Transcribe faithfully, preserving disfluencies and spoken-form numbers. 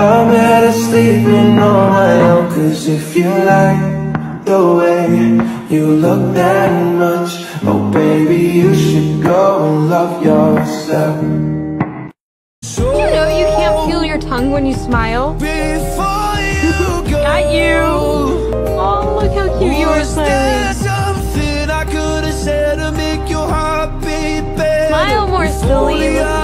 I'm better sleeping on my own. Cause if you like the way you look that much, oh baby, you should go and love yourself. Did you know you can't feel your tongue when you smile? Before you go, Got you! Oh, look how cute you are smiling. Something I could have said to make your heart beat better. Smile more, silly.